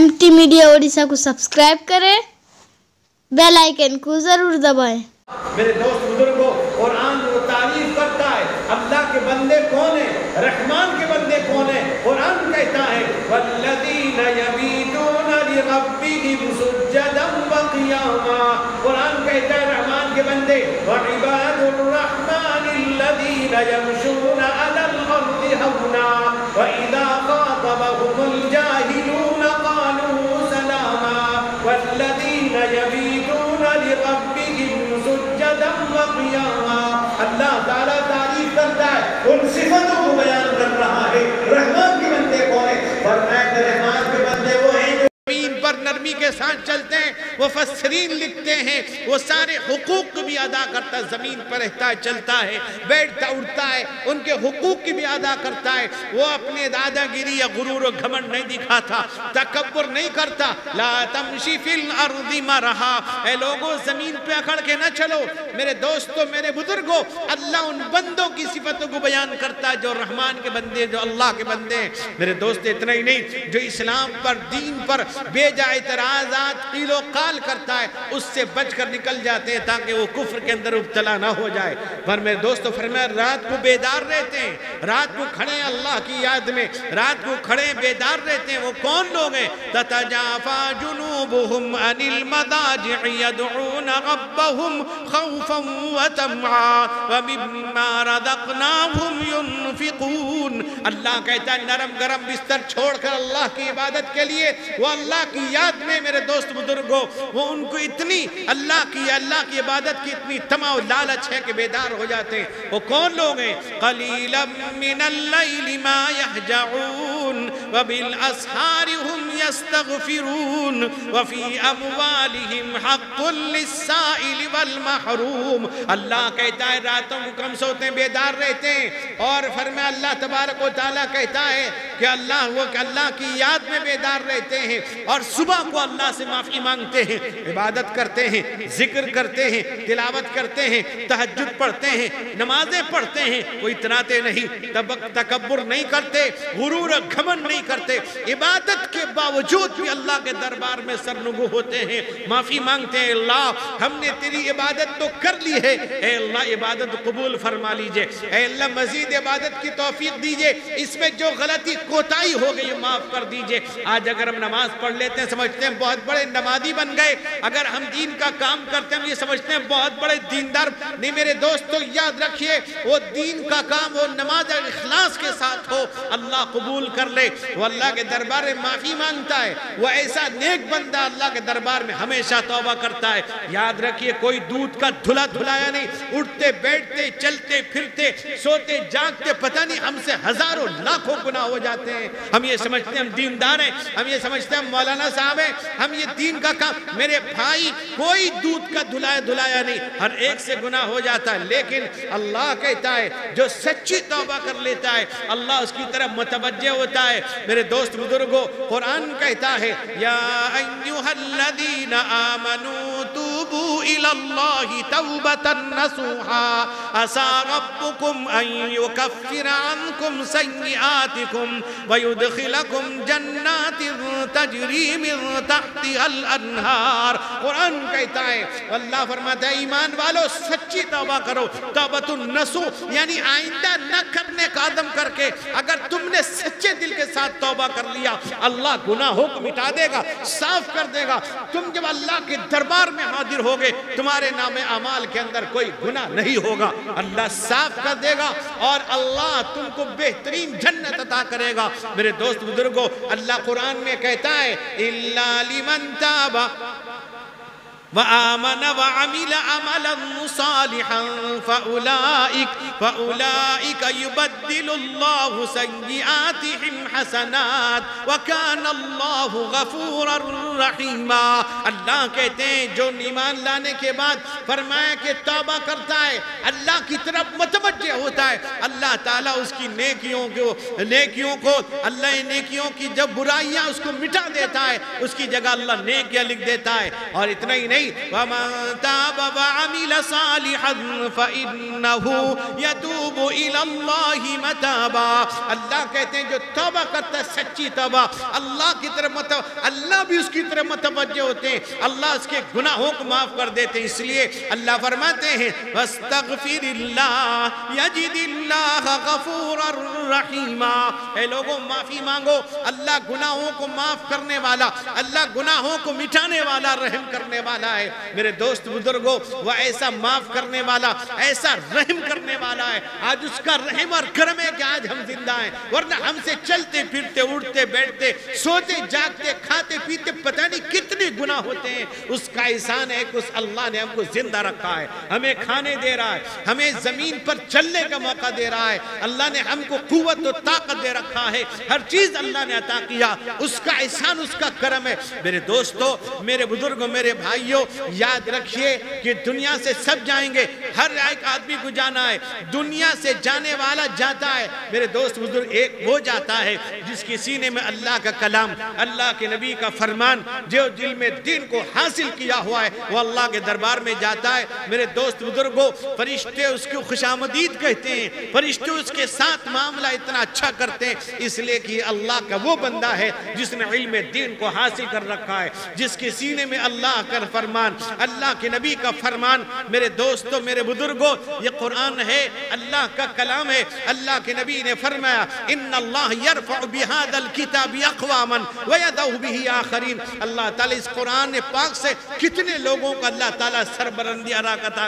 MT media Odisha को subscribe करें, bell icon को जरूर दबाएं। मेरे दोस्त बुजुर्गों, कुरान वो तारीफ करता है अल्लाह के बंदे कौन है, रहमान के बंदे कौन है। कुरान कहता है वल्लज़ीना यबीतूना लिरब्बिहिम सुज्जदन व क़ियामा। कुरान कहता है रहमान के बंदे व इबादुर रहमानिल्लज़ीना यमशूना अलल अर्दि हौना व इज़ा ख़ातबहुमुल जाहिलूना क़ालू सलामा। वल्लज़ीना यबीतूना लिरब्बिहिम सुज्जदन व क़ियामा। अल्लाह ताला तारीफ करता है, उन सिफतों को बयान कर रहा है। रहमान के बंदे कौन है? फरमाया कि रहमान के बंदे वो हैं जो ज़मीन पर नरमी के साथ चलते हैं। वो फसरीन लिखते हैं वो सारे हुकूक भी अदा करता है, ज़मीन पर रहता है, चलता है, बैठता उठता है, उनके हुकूक की भी अदा करता है। वो अपने दादागिरी या गुरूर और घमंड नहीं दिखाता, तकब्बुर नहीं करता। ला तमशी फिल अर्दि मरहा। ऐ लोगों, ज़मीन पे अकड़ के न चलो। मेरे दोस्तों, मेरे बुजुर्गों, अल्लाह उन बंदों की सिफतों को बयान करता है जो रहमान के बंदे, जो अल्लाह के बंदे हैं। मेरे दोस्त, इतना ही नहीं, जो इस्लाम पर, दीन पर बेजा इतराज़ात कीलो काल करता है, उससे बचकर निकल जाते हैं ताकि वो कुफ्र के अंदर उब्तला ना हो जाए। पर मेरे दोस्तों, फरमाया रात को बेदार रहते हैं, रात को खड़े अल्लाह की याद में, रात को खड़े बेदार रहते हैं। वो कौन लोग हैं? ततजाफा जुनूबुहुम अनिल मदाजि'i यदऊना रब्बहुम खौफन व तमआ व मिम्मा रज़क़नाहुम युनफिकून। अल्लाह कहता है नरम गरम बिस्तर छोड़कर अल्लाह की इबादत के लिए, वो अल्लाह की याद में, मेरे दोस्त बुजुर्गों, वो उनको इतनी अल्लाह की इबादत की इतनी तमा लालच है कि बेदार हो जाते हैं। वो कौन लोग हैं? क़लीलन मिनल लैलि मा यहजऊन व बिल अस्हारि हुम यस्तग़फिरून व फी अमवालिहिम हक़्क़ुल लिस्साइल वल महरूम। अल्लाह कहता है रातों को कम सोते हैं, बेदार रहते हैं। और फरमाया अल्लाह तबारक व तआला कहता है कि अल्लाह की याद में बेदार रहते हैं और सुबह को अल्लाह से माफ़ी मांगते हैं, इबादत करते हैं, जिक्र करते हैं, तिलावत करते हैं, तहज्जुद पढ़ते हैं, नमाजें पढ़ते हैं। वो इतराते नहीं, तकब्बुर नहीं करते, गुरूर घमंड नहीं करते, इबादत के बावजूद भी अल्लाह के दरबार में सरनुगु होते हैं, माफ़ी मांगते हैं। अल्लाह, हमने तेरी इबादत तो कर ली है, ऐ अल्लाह इबादत कबूल फरमा लीजिए, ऐ अल्लाह मजीद इबादत की तौफीक दीजिए, इसमें जो गलती कोताही हो गई माफ़ कर दीजिए। आज अगर हम नमाज पढ़ लेते हैं, समझते हैं बहुत बड़े नमाजी बन गए। अगर हम दीन का काम करते हैं, ये समझते हैं बहुत बड़े दीनदार। नहीं मेरे दोस्तों, याद रखिए, वो दीन का काम वो नमाज इखलास के साथ हो, अल्लाह कबूल कर ले। वो अल्लाह के दरबार में माफ़ी मांगता है। वो ऐसा नेक बंदा अल्लाह के दरबार में हमेशा तौबा करता है। याद रखिए, कोई दूध का धुला धुलाया नहीं, उठते बैठते चलते फिरते सोते जागते पता नहीं हमसे हजारों लाखों गुनाह हो जाते हैं। हम ये समझते हैं हम दीनदार हैं, हम ये समझते हैं हम मौलाना साहब हैं, हम ये दीन का काम। मेरे भाई, कोई दूध का धुलाया नहीं, हर एक से गुनाह हो जाता है। लेकिन अल्लाह कहता है जो सच्ची तौबा कर लेता है, अल्लाह उसकी तरफ मुतवज्जे होता है। मेरे दोस्त बुजुर्गों, कुरान कहता है या अय्युहल्लज़ीना आमनू तूबू इलल्लाहि तौबतन नसूहा असा रब्बुकुम अन युकफ्फिर अन्कुम सय्यिआतिकुम व युदखिलकुम जन्नातिन तजरी मिन तहतिहल अन्हार। कुरान कहता है, अल्लाह फरमाता है ईमान वालों सच्ची तौबा करो, तौबतुन नसूह यानी आइंदा न करने का आदम करके अगर तुमने सच्चे दिल के साथ तौबा कर लिया, अल्लाह गुनाहों को मिटा देगा, साफ कर देगा। तुम जब अल्लाह के दरबार में हाजिर होगे, तुम्हारे नामे अमाल के अंदर कोई गुनाह नहीं होगा, अल्लाह साफ कर देगा और अल्लाह तुमको बेहतरीन जन्नत अता करेगा। मेरे दोस्त बुजुर्गों, अल्लाह कुरान में कहता है इल्ला लिमन ताबा व आमन व अमिल अमलन सालिहन फउलाइक युबद्दिलुल्लाहु सय्यिआतिहिम हसनात व काना अल्लाहु गफूरर रहीमा। अल्लाह कहते हैं जो ईमान लाने के बाद फरमाया कि तौबा करता है, अल्लाह की तरफ मुतवज्जे होता है, अल्लाह ताला उसकी नेकियों को अल्लाह नेकियों की जब बुराइयां उसको मिटा देता है, उसकी जगह अल्लाह नेकियां लिख देता है। और इतना ही नहीं, نہیں وَمَن تَابَ وَعَمِلَ صَالِحًا فَإِنَّهُ يَتُوبُ إِلَى اللَّهِ مَتَابًا۔ اللہ کہتے ہیں جو توبہ کرتا ہے سچی توبہ اللہ کی طرف اللہ بھی اس کی طرف متوجہ ہوتے ہیں، اللہ اس کے گناہوں کو معاف کر دیتے ہیں۔ اس لیے اللہ فرماتے ہیں وَاسْتَغْفِرِ اللَّهَ يَجِدِ اللَّهَ غَفُورًا رَحِيمًا۔ اے لوگوں معافی مانگو، اللہ گناہوں کو معاف کرنے والا، اللہ گناہوں کو مٹانے والا، رحم کرنے والا ہے۔ میرے دوست بزرگوں، وہ ایسا معاف کرنے والا، ایسا رحم کرنے والا ہے۔ آج اس کا رحم اور کرم ہے کہ آج ہم زندہ ہیں، ورنہ ہم سے چلتے پھرتے اٹھتے بیٹھتے سوتے جاگتے کھاتے پیتے پتہ نہیں کتنے گناہ ہوتے ہیں۔ اس کا احسان ہے کہ اس اللہ نے ہم کو زندہ رکھا ہے، ہمیں کھانے دے رہا ہے، ہمیں زمین پر چلنے کا موقع دے رہا ہے، اللہ نے ہم کو قوت و طاقت دے رکھا ہے، ہر چیز اللہ نے عطا کیا، اس کا احسان اس کا کرم ہے۔ میرے دوستو، میرے بزرگوں، میرے بھائیوں، یاد رکھیے کہ دنیا سے سب جائیں گے، ہر ایک آدمی کو جانا ہے، دنیا سے جانے والا جاتا ہے۔ میرے دوست بزرگ، ایک وہ جاتا ہے جس کے سینے میں اللہ کا کلام، اللہ کے نبی کا فرمان، جو دل میں دین کو حاصل کیا ہوا ہے، وہ اللہ کے دربار میں جاتا ہے۔ میرے دوست بزرگوں، فرشتے اس کو خوش آمدید کہتے ہیں، فرشتے اس کے ساتھ معاملہ اتنا اچھا کرتے ہیں، اس لیے کہ اللہ کا وہ بندہ ہے جس نے علم دین کو حاصل کر رکھا ہے، جس کے سینے میں اللہ کا فرمان، اللہ کے نبی کا فرمان۔ میرے دوستوں، میرے بزرگوں، یہ قرآن ہے، اللہ کا کلام ہے۔ اللہ کے نبی نے فرمایا ان اللہ یرفع بہذا الکتاب اقواما ویدعو بہ آخرین۔ اللہ تعالیٰ اس قرآن پاک سے کتنے لوگوں کو اللہ تعالیٰ سربلندی عطا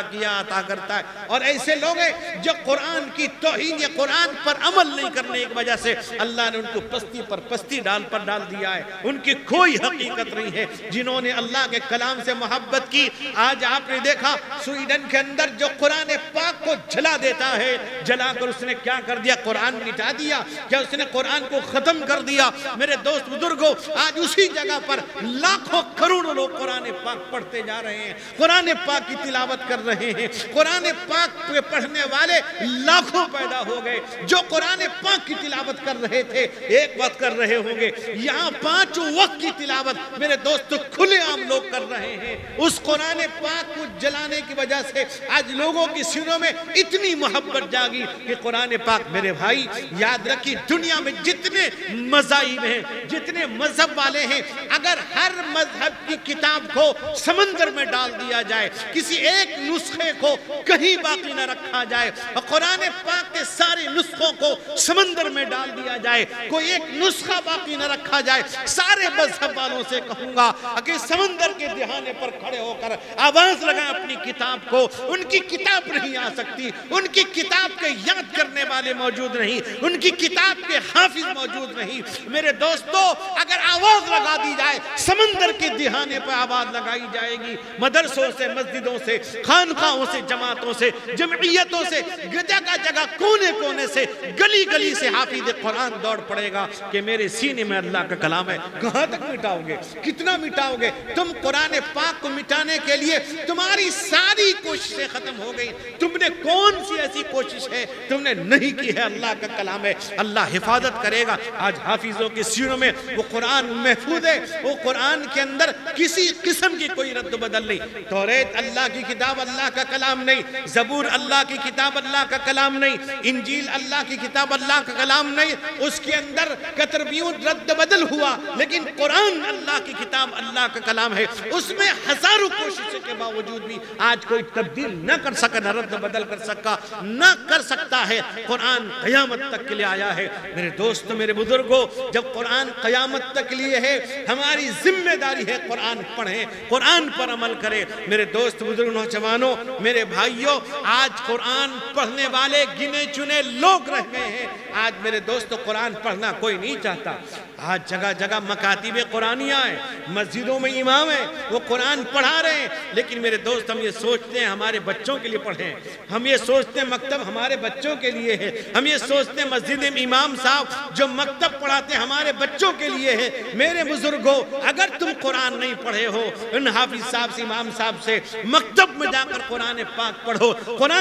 کرتا ہے، اور ایسے لوگ ہیں جو قرآن کی توہین یا قرآن پر عمل نہیں کرنے کی وجہ سے اللہ نے ان کو پستی پر پستی ڈال دیا ہے، ان کی کوئی حقیقت نہیں ہے۔ جنہوں نے اللہ کے کلام سے محبت کی، آج آپ نے دیکھا سویڈن کے اندر جو قرآن پاک کو جلا دیتا ہے، جلا کر اس نے کیا کر دیا؟ قرآن مٹا دیا، کیا اس نے قرآن کو ختم کر دیا؟ میرے دوست بزرگوں، آج اسی جگہ پر لاکھوں کروڑوں لوگ قرآن پاک پڑھتے جا رہے ہیں، قرآن پاک کی تلاوت کر رہے ہیں، قرآن پاک کے پڑھنے والے لاکھوں پیدا ہو گئے جو قرآن پاک کی تلاوت کر رہے تھے، ایک وقت کر رہے ہوں گے۔ یہاں 5 وقت کی تلاوت میرے دوستو کھلے عام لوگ کر رہے ہیں۔ اس قرآن پاک کو جلانے کی وجہ سے آج لوگوں کی سینوں میں اتنی محبت جاگی کہ قرآن پاک، میرے بھائی یاد رکھیے، دنیا میں جتنے مذاہب ہیں، جتنے مذہب والے ہیں، اگر ہر مذہب کی کتاب کو سمندر میں ڈال دیا جائے، کسی ایک نسخے کو کہیں باقی نہ رکھا جائے، اور قرآن پاک کے سارے نسخوں کو سمندر میں ڈال دیا جائے، کوئی ایک نسخہ باقی نہ رکھا جائے، سارے مذہب والوں سے کہوں گا کہ سمندر کے دہانے پر کھڑے ہو کر آواز لگائیں اپنی کتاب کو، ان کی کتاب نہیں آ سکتی، ان کی کتاب کے یاد کرنے والے موجود نہیں، ان کی کتاب کے حافظ موجود نہیں۔ میرے دوستو، اگر آواز لگا دی جائے، سمندر کے دہانے پر آواز لگائی جائے گی، مدرسوں سے، مسجدوں سے، خانقاہوں سے، جماعتوں سے، جمعیتوں سے، جگہ جگہ، کونے کونے سے، گلی گلی سے حافظ قرآن دوڑ پڑے گا کہ میرے سینے میں اللہ کا کلام ہے۔ کہاں تک مٹاؤ گے؟ کتنا مٹاؤ گے؟ تم قرآن پاک کو مٹانے کے لیے تمہاری ساری کوششیں ختم ہو گئی، تم نے کون سی ایسی کوشش ہے تم نے نہیں کی ہے؟ اللہ کا کلام ہے، اللہ حفاظت کرے گا۔ آج حافظوں کے سینوں میں وہ قرآن محفوظ ہے، وہ قرآن کے اندر کسی قسم کی کوئی رد و بدل نہیں۔ توریت اللہ کی کتاب، اللہ کا کلام نہیں، زبور اللہ کی کتاب، اللہ کا کلام نہیں، انجیل اللہ کی کتاب، اللہ کا کلام نہیں، اس کے اندر کتربیون رد و بدل ہوا، لیکن قرآن اللہ کی کتاب، اللہ کا کلام ہے، اس میں ہزاروں کوششوں کے باوجود بھی آج کوئی تبدیل نہ کر سکا، نہ رد و بدل کر سکا، نہ کر سکتا ہے۔ قرآن قیامت تک کے لیے آیا ہے۔ میرے دوستو، میرے بزرگوں، جب قرآن قیامت تک کے لیے ہے، ہماری ذمہ داری ہے قرآن پڑھیں، قرآن پر عمل کریں۔ میرے دوست بزرگ، نوجوانوں، میرے بھائیوں، آج قرآن پڑھنے والے گنے چنے لوگ رہ گئے ہیں۔ آج میرے دوستو قرآن پڑھنا کوئی نہیں چاہتا۔ آج جگہ جگہ مکاتب قرآنیہ ہیں، مسجدوں میں امام ہیں، وہ قرآن پڑھا رہے ہیں، لیکن میرے دوست ہم یہ سوچتے ہیں ہمارے بچوں کے لیے پڑھیں، ہم یہ سوچتے ہیں مکتب ہمارے بچوں کے لیے ہے، ہم یہ سوچتے ہیں مسجد میں امام صاحب جو مکتب پڑھاتے ہیں ہمارے بچوں کے لیے ہے۔ میرے بزرگوں، اگر تم قرآن نہیں پڑھے ہو، ان حافظ صاحب سے، امام صاحب سے مکتب میں جا کر قرآن پاک پڑھو، قرآن پاک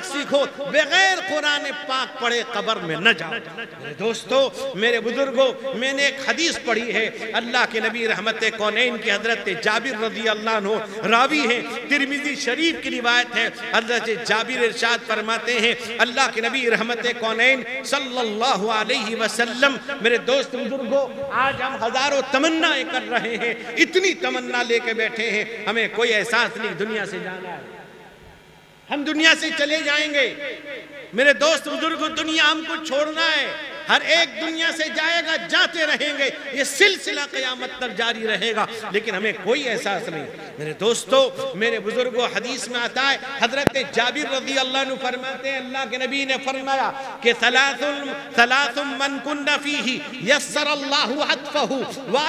سیکھو, بغیر قرآن پاک پڑھے قبر میں نہ جاؤ. میرے دوستو, میرے بزرگوں, میں نے ایک حدیث پڑھی ہے, اللہ کے نبی رحمت کونین کی حضرت جابر رضی اللہ عنہ راوی ہیں, ترمذی شریف کی روایت ہے. حضرت جابر ارشاد فرماتے ہیں, اللہ کے نبی رحمت کونین صلی اللہ علیہ وسلم, میرے دوست بزرگوں, آج ہم ہزاروں تمنائیں کر رہے ہیں, اتنی تمنا لے کے بیٹھے ہیں, ہمیں کوئی احساس نہیں دنیا سے جانا ہے, ہم دنیا سے چلے جائیں گے. میرے دوست بزرگوں, دنیا ہم کو چھوڑنا ہے, ہر ایک دنیا سے جائے گا, جاتے رہیں گے, یہ سلسلہ قیامت تک جاری رہے گا, لیکن ہمیں کوئی احساس نہیں. میرے دوستو, میرے بزرگوں, حدیث میں آتا ہے, حضرت جابر رضی اللہ عنہ فرماتے ہیں, اللہ کے نبی نے فرمایا کہ ثلاث من کن فیہ یسر اللہ عطفہ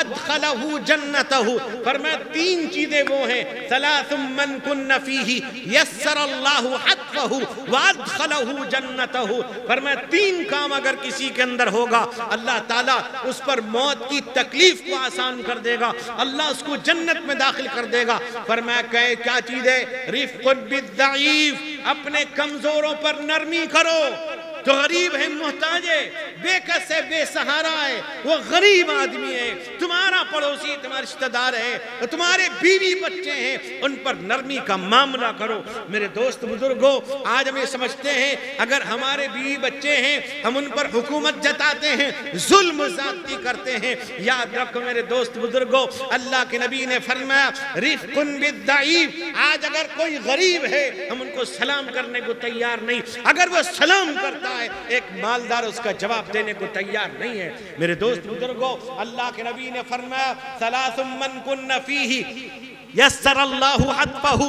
وادخلہ جنتہ. فرمایا تین چیزیں وہ ہیں, ثلاث من کن فیہ یسر اللہ عطفہ وادخلہ جنتہ. فرمایا تین کام اگر کسی کے اندر ہوگا, اللہ تعالیٰ اس پر موت کی تکلیف کو آسان کر دے گا, اللہ اس کو جنت میں داخل کر دے گا. فرمایا کہ کیا چیز ہے؟ رفق بالضعیف, اپنے کمزوروں پر نرمی کرو. تو غریب ہے, محتاج ہے, بے کس ہے, بے سہارا ہے, وہ غریب آدمی ہے, تمہارا پڑوسی, تمہارا رشتہ دار ہے, تمہارے بیوی بچے ہیں, ان پر نرمی کا معاملہ کرو. میرے دوست بزرگوں, آج ہم یہ سمجھتے ہیں اگر ہمارے بیوی بچے ہیں, ہم ان پر حکومت جتاتے ہیں, ظلم و زیادتی کرتے ہیں. یاد رکھو میرے دوست بزرگوں, اللہ کے نبی نے فرمایا رفق بالضعیف. آج اگر کوئی غریب ہے, ہم ان کو سلام کرنے کو تیار نہیں, اگر وہ سلام کرتا ہے, ایک مالدار اس کا جواب دینے کو تیار نہیں ہے. میرے دوست بزرگوں, اللہ کے نبی نے فرمایا ثلاث من کن فیہ یسر اللہ عطفہ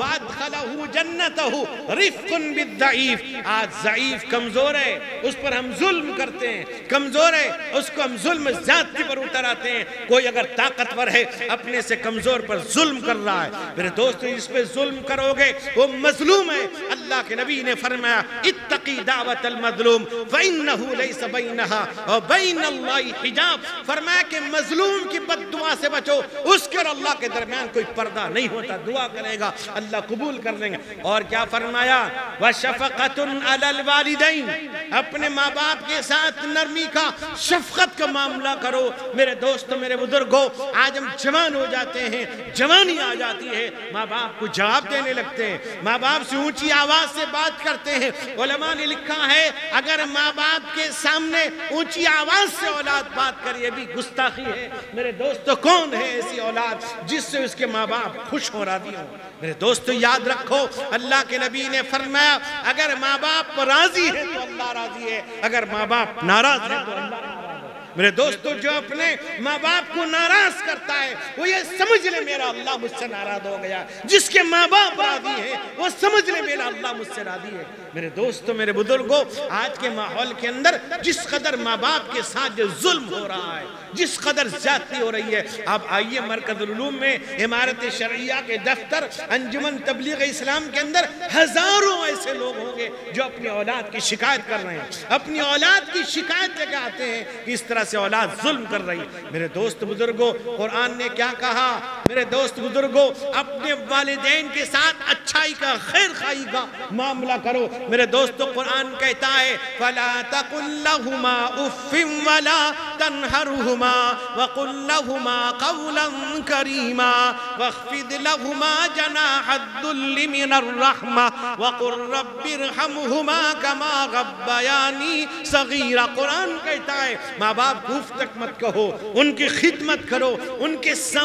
وادخلہ جنتہ رفق بالضعیف. آج ضعیف کمزور ہے, اس پر ہم ظلم کرتے ہیں, کمزور ہے, اس کو ہم ظلم زیادتی پر اتر آتے ہیں. کوئی اگر طاقتور ہے, اپنے سے کمزور پر ظلم کر رہا ہے, میرے دوستو اس پہ ظلم کرو گے وہ مظلوم ہے. اللہ کے نبی نے فرمایا اتقی دعوت المظلوم فإنہ لیس بینہا وبین اللہ حجاب. فرمایا کہ مظلوم کی بد دعا سے بچو, اس کے اور اللہ کے درمیان کوئی پردہ نہیں ہوتا, دعا کرے گا اللہ قبول کر لیں گے. اور کیا فرمایا؟ وَشَفَقَةٌ عَلَى الْوَالِدَيْنِ, اپنے ماں باپ کے ساتھ نرمی کا, شفقت کا معاملہ کرو. میرے دوستو, میرے بزرگوں, آج ہم جوان ہو جاتے ہیں, جوانی آ جاتی ہے, ماں باپ کو جواب دینے لگتے ہیں, ماں باپ سے اونچی آواز سے بات کرتے ہیں. علماء نے لکھا ہے اگر ماں باپ کے سامنے اونچی آواز سے اولاد بات کرے, یہ بھی گستاخی ہے. میرے دوستو, کون ہے ایسی اولاد جس سے اس کے ماں باپ خوش ہو راضی ہوں؟ میرے دوستو یاد رکھو, اللہ کے نبی نے فرمایا اگر ماں باپ راضی ہے تو اللہ راضی ہے, اگر ماں باپ ناراض ہے تو اللہ ناراض ہے. میرے دوستو, جو اپنے ماں باپ کو ناراض کرتا ہے, وہ یہ سمجھ لے میرا اللہ مجھ سے ناراض ہو گیا. جس کے ماں باپ راضی ہیں, وہ سمجھ لے میرا اللہ مجھ سے راضی ہے. میرے دوستو, میرے بزرگوں, آج کے ماحول کے اندر جس قدر ماں باپ کے ساتھ جو ظلم ہو رہا ہے, جس قدر زیادتی ہو رہی ہے, آپ آئیے مرکز العلوم میں امارت شرعیہ کے دفتر انجمن تبلیغ اسلام کے اندر ہزاروں ایسے لوگ ہوں گے جو اپنی اولاد کی شکایت کر رہے ہیں, اپنی اولاد کی شکایت لے کے آتے ہیں کہ اس طرح سے اولاد ظلم کر رہی. میرے دوست بزرگوں, قرآن نے کیا کہا؟ میرے دوست بزرگوں, اپنے والدین کے ساتھ اچھائی کا, خیر خواہی کا معاملہ کرو. میرے دوستو, قرآن کہتا ہے فَلَا تَقُلْ لَهُمَا أُفٍّ وَلَا تَنْهَرْهُمَا وَقُلْ لَهُمَا قَوْلًا كَرِيمًا وَاخْفِضْ لَهُمَا جَنَاحَ الذُّلِّ مِنَ الرَّحْمَةِ وَقُلْ رَبِّ ارْحَمْهُمَا كَمَا رَبَّيَانِي صَغِيرًا. قرآن کہتا ہے ماں باپ کو اف تک مت کہو, ان کی خدمت کرو, ان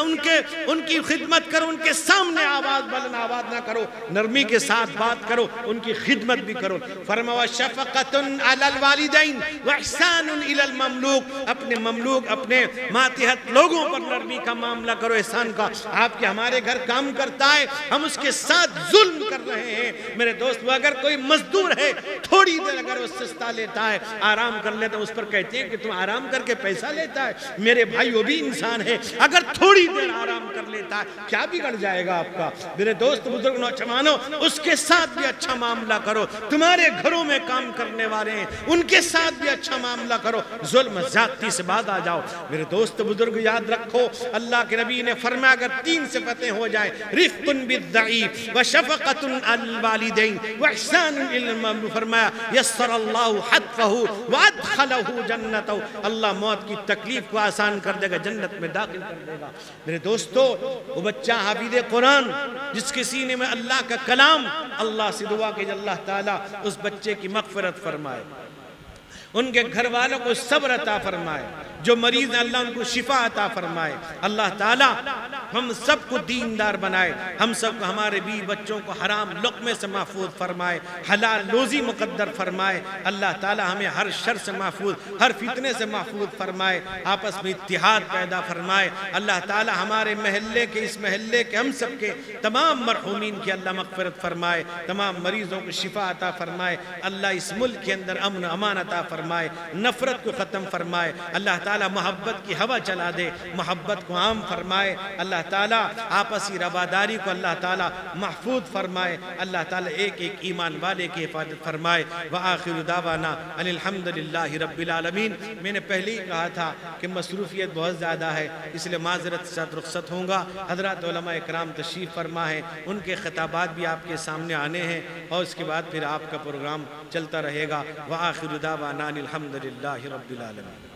کی خدمت کرو, ان کے سامنے بلند آواز نہ کرو, نرمی کے ساتھ بات کرو, ان کی خدمت بھی کرو. فرمایا شفقۃ علی الوالدین واحسان الی المملوک, اپنے مملوک, اپنے ماتحت لوگوں پر نرمی کا معاملہ کرو, احسان کا. آپ کے ہمارے گھر کام کرتا ہے, ہم اس کے ساتھ ظلم کر رہے ہیں. میرے دوست, اگر کوئی مزدور ہے, تھوڑی دیر اگر وہ سستا لیتا ہے, آرام کر لیتا ہے, اس پر کہتے ہیں کہ تم آرام کر کے پیسہ لیتا ہے. میرے بھائی, وہ بھی انسان ہے, اگر تھوڑی دیر آرام کر لیتا ہے, کیا بگڑ جائے گا آپ کا؟ میرے دوست بزرگ نوجوانوں, اس کے ساتھ بھی اچھا معاملہ کرو. تمہارے گھروں میں کام کرنے والے ہیں, ان کے ساتھ بھی اچھا معاملہ کرو. ظلم زیادتی سے بعد آ جاؤ. میرے دوست بزرگ یاد رکھو، اللہ کے نبی نے فرمایا اگر 3 صفتیں ہو جائیں، رفق بالضعیف وشفقۃ علی الوالدین واحسان الی، فرمایا یسر اللہ حتفہ وادخلہ جنتہ، اللہ موت کی تکلیف کو آسان کر دے گا، جنت میں داخل کر دے گا۔ میرے دوستو، وہ بچہ حافظ قرآن جس کے سینے میں اللہ کا کلام، اللہ سے دعا کہ اللہ تعالیٰ اس بچے کی مغفرت فرمائے، ان کے گھر والوں کو صبر عطا فرمائے، جو مریض ہیں اللہ ان کو شفا عطا فرمائے، اللہ تعالیٰ ہم سب کو دیندار بنائے، ہم سب کو ہمارے بیوی بچوں کو حرام لقمے سے محفوظ فرمائے، حلال روزی مقدر فرمائے، اللہ تعالیٰ ہمیں ہر شر سے محفوظ، ہر فتنے سے محفوظ فرمائے، آپس میں اتحاد پیدا فرمائے، اللہ تعالیٰ ہمارے محلے کے، اس محلے کے، ہم سب کے تمام مرحومین کی اللہ مغفرت فرمائے، تمام مریضوں کو شفا عطا فرمائے، اللہ اس ملک کے اندر امن امان عطا فرمائے، نفرت کو ختم فرمائے، اللہ تعالیٰ محبت کی ہوا چلا دے، محبت کو عام فرمائے، اللہ تعالیٰ آپسی رواداری کو اللہ تعالیٰ محفوظ فرمائے، اللہ تعالیٰ ایک ایک ایمان والے کی حفاظت فرمائے۔ وآخر دعوانا ان الحمدللہ رب العالمین۔ میں نے پہلے ہی کہا تھا کہ مصروفیت بہت زیادہ ہے، اس لیے معذرت کے ساتھ رخصت ہوں گا۔ حضرات علماء اکرام تشریف فرما ہیں، ان کے خطابات بھی آپ کے سامنے آنے ہیں، اور اس کے بعد پھر آپ کا پروگرام چلتا رہے گا۔ وآخر دعوانا ان الحمدللہ رب العالمین۔